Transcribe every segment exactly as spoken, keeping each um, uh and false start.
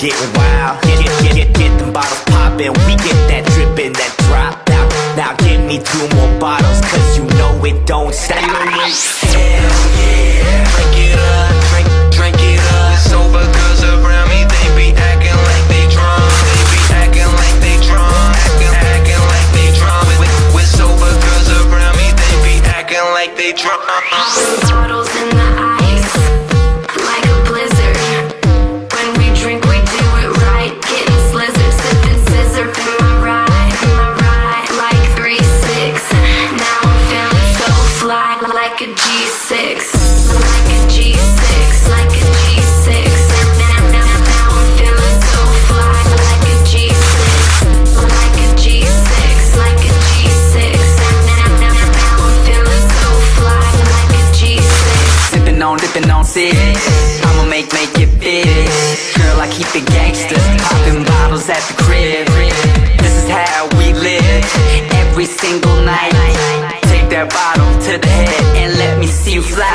getting wild. Get, get, get, get, get them bottles poppin'. We get that drippin', that drop out. Now give me two more bottles, cause you know it don't stop. Hell yeah, drink it up, drink, drink it up. Sober girls around me, they be acting like they drunk. They be acting like they drunk, acting, acting like they drunk. With, with sober girls around me, they be acting like they drunk. Bottles in the ice, like a blizzard. When we drink, we do it right. Getting slizzard, sipping scissor in my ride, in my ride. Like three six. Now I'm feeling so fly, like a G six, like a G six, like a G six. Now, now, now I'm feeling so fly, like a G six, like a G six, like a G six. Now, now, now I'm feeling so fly, like a G six. Sippin' on, dippin' on six. I'ma make, make it big. Girl, I keep it gangsta. Poppin' bottles at the crib. This is how we live. Every single night. Take that bottle to the head and let me see you fly.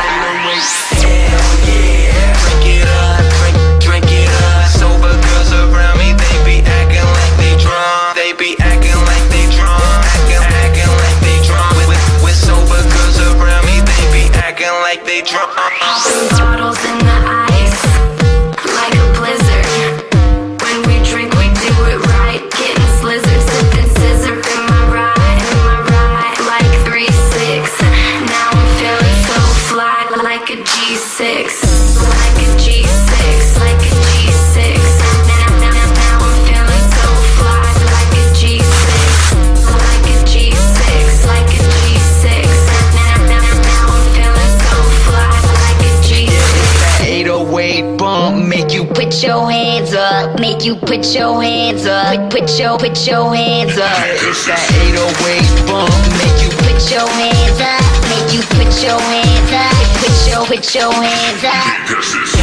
Hell yeah, drink it up, drink, drink it up. Sober girls around me, they be acting like they drunk. They be acting like they drunk, acting, acting like they drunk. With, with, with sober girls around me, they be acting like they drunk. Bottles in the ice, like a blizzard. When we drink, we do it right. Getting slizzard, sipping scissor in my ride, in my ride. Like three six. Now I'm feeling so fly, like a G six, like a G six, like a G six. Now, now, now I'm feeling so fly, like a G six, like a G six, like a G six. Now, now, now I'm feeling so fly, like a G six. eight oh eight bump make you Put your hands up, make you put your hands up. Put your, put your hands up. It's that eight oh eight bump make you Put your hands up, make you put your hands up. Put your, put your hands up.